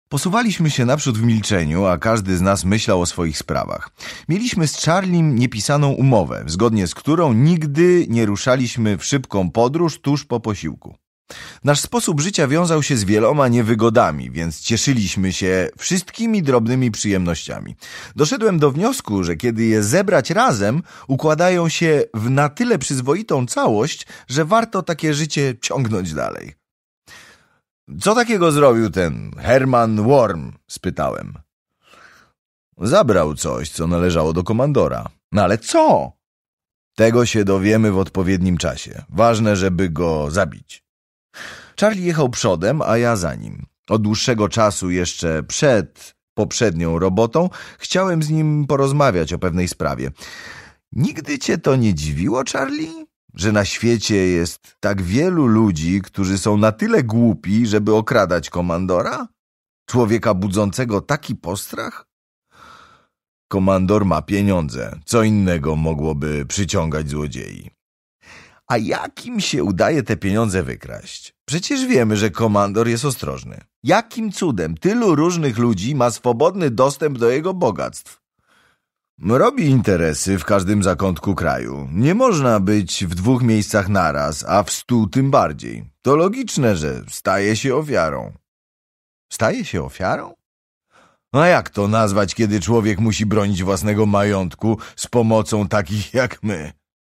Posuwaliśmy się naprzód w milczeniu, a każdy z nas myślał o swoich sprawach. Mieliśmy z Charliem niepisaną umowę, zgodnie z którą nigdy nie ruszaliśmy w szybką podróż tuż po posiłku. Nasz sposób życia wiązał się z wieloma niewygodami, więc cieszyliśmy się wszystkimi drobnymi przyjemnościami. Doszedłem do wniosku, że kiedy je zebrać razem, układają się w na tyle przyzwoitą całość, że warto takie życie ciągnąć dalej. Co takiego zrobił ten Herman Worm? Spytałem. Zabrał coś, co należało do komandora. No ale co? Tego się dowiemy w odpowiednim czasie. Ważne, żeby go zabić. Charlie jechał przodem, a ja za nim. Od dłuższego czasu, jeszcze przed poprzednią robotą, chciałem z nim porozmawiać o pewnej sprawie. Nigdy cię to nie dziwiło, Charlie? Że na świecie jest tak wielu ludzi, którzy są na tyle głupi, żeby okradać komandora? Człowieka budzącego taki postrach? Komandor ma pieniądze. Co innego mogłoby przyciągać złodziei? A jak im się udaje te pieniądze wykraść? Przecież wiemy, że komandor jest ostrożny. Jakim cudem tylu różnych ludzi ma swobodny dostęp do jego bogactw? Robi interesy w każdym zakątku kraju. Nie można być w 2 miejscach naraz, a w 100 tym bardziej. To logiczne, że staje się ofiarą. Staje się ofiarą? A jak to nazwać, kiedy człowiek musi bronić własnego majątku z pomocą takich jak my?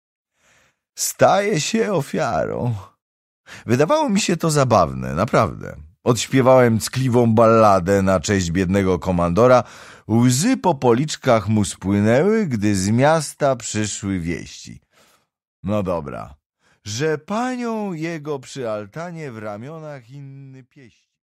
Staje się ofiarą. Wydawało mi się to zabawne, naprawdę. Odśpiewałem ckliwą balladę na cześć biednego komandora. Łzy po policzkach mu spłynęły, gdy z miasta przyszły wieści. No dobra, że panią jego przy altanie w ramionach inny pieści.